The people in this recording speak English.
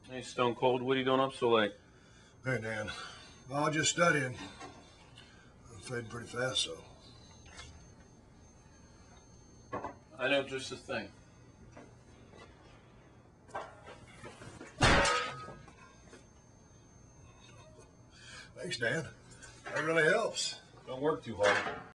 Hey, Stone Cold, what are you doing up so late? Hey, Dan. Oh, just studying. I'm fading pretty fast, so. I know just the thing. Thanks, Dan. That really helps. Don't work too hard.